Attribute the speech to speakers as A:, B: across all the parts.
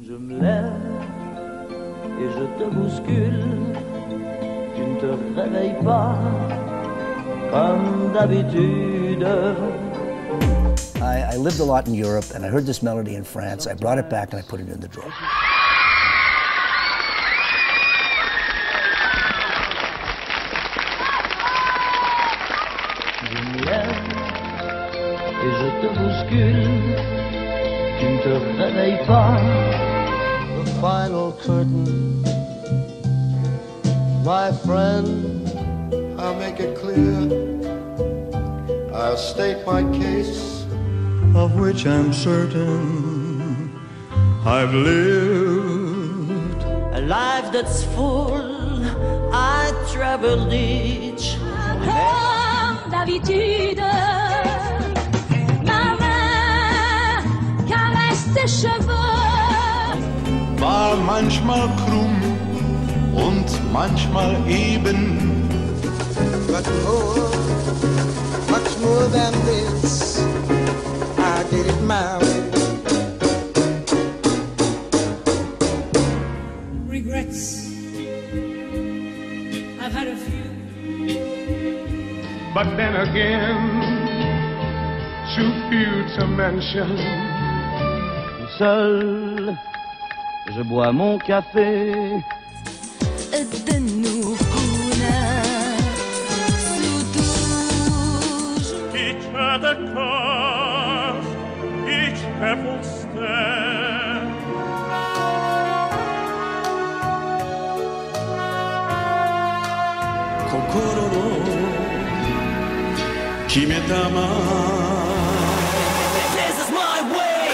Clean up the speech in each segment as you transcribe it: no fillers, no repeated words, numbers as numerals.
A: Je me lève et je te bouscule, tu ne te réveilles pas comme d'habitude.
B: I lived a lot in Europe, and I heard this melody in France. I brought it back and I put it in the drawer.
A: Je me lève et je te bouscule, tu ne te réveilles pas.
C: The final curtain, my friend, I'll make it clear. I'll state my case, of which I'm certain I've lived
A: A life that's full, I traveled each.
D: Comme d'habitude, ma main caresse tes cheveux.
E: War manchmal krumm und manchmal eben.
C: But much more than this, I did it my way.
F: Regrets, I've had a few.
E: But then again, too few to mention.
A: Tout seul, je bois mon café.
E: Ich hatte Kampf, ich heffelste. Kokoro no kimeta ma.
A: This is my way.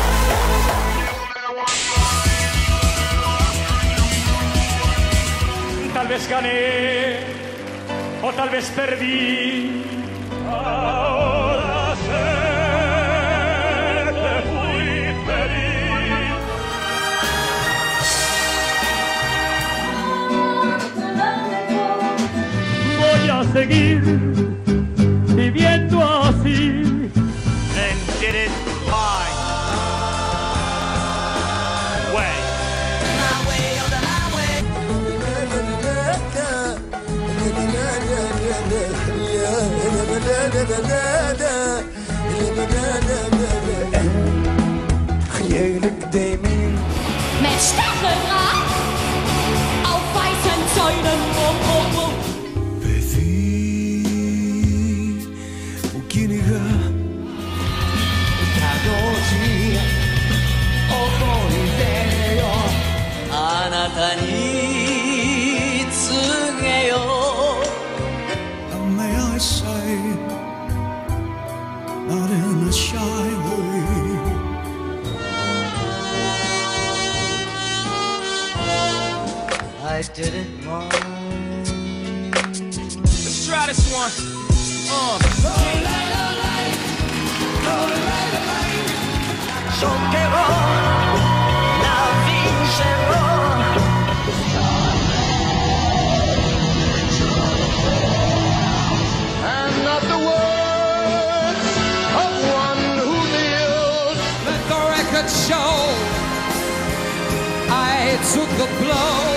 E: Tal vez gané o tal vez perdí. Ahora sé que fui feliz. Voy a seguir viviendo así. And did it my way.
C: Heerlijk Damien.
D: Met stacheldraad auf weißen Zäunen.
C: Bevi, ukiniga. Kadoji, okoiteyo.
A: あなたに告げよう。
C: And may I say, not in a shy way.
A: I did it my
F: Let's try this one.
A: Giocherò, la vincerò.
C: And not the words of one who lives.
F: Let the record show I took the blow.